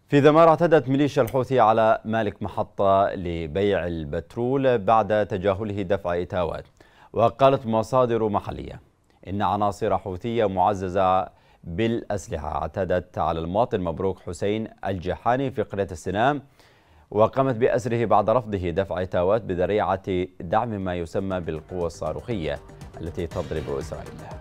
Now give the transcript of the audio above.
في ذمار اعتدت ميليشيا الحوثي على مالك محطة لبيع البترول بعد تجاهله دفع إتاوات. وقالت مصادر محلية إن عناصر حوثية معززة بالأسلحة اعتدت على المواطن مبروك حسين الجحاني في قرية السنام، وقامت بأسره بعد رفضه دفع إتاوات بذريعة دعم ما يسمى بالقوى الصاروخية التي تضرب إسرائيل.